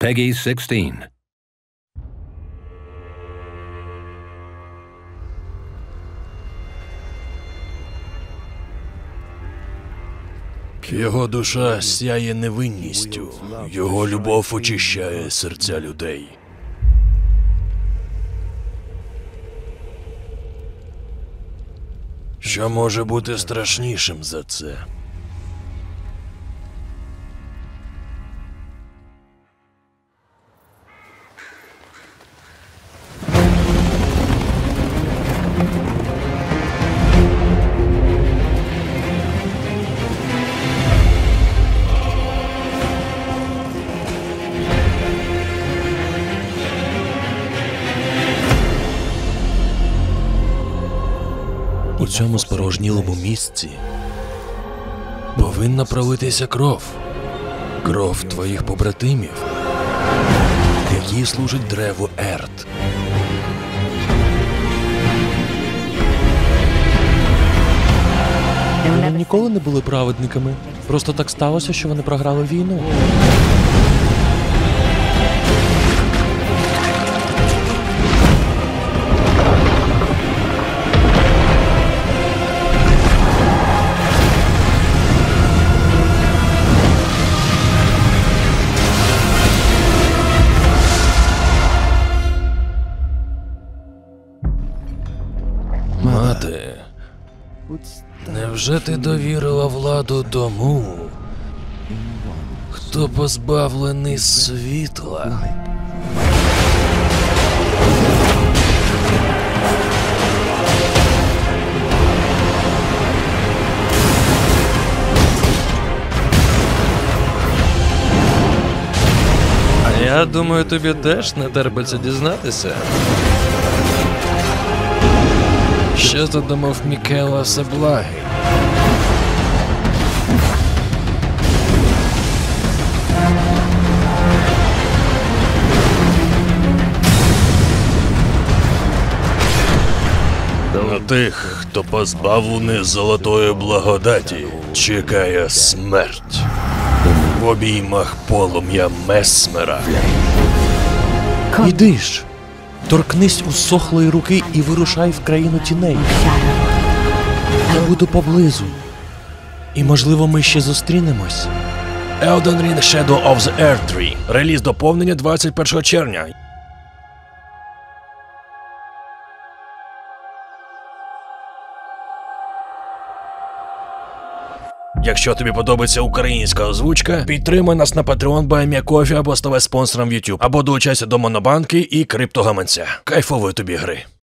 Peggy 16. Його душа сяє невинністю, його любов очищає серця людей. Що може бути страшнішим за це? У цьому спорожнілому місці повинна пролитися кров. Кров твоїх побратимів, які служать древу Ерт. Вони ніколи не були праведниками. Просто так сталося, що вони програли війну. Мати, невже ти довірила владу тому, хто позбавлений світла? А я думаю, тобі теж не терпиться дізнатися. Що задумав Мікела Себлагий? На тих, хто позбавлений золотої благодаті, чекає смерть. В обіймах полум'я Месмера. Іди ж, торкнись усохлої руки і вирушай в країну тіней. Я буду поблизу. І, можливо, ми ще зустрінемось. Elden Ring Shadow of the Earth 3. Реліз доповнення 21 червня. Якщо тобі подобається українська озвучка, підтримай нас на Patreon, BuyMeACoffee або ставай спонсором в YouTube, або долучайся до Монобанки і криптогаманця. Кайфової тобі гри!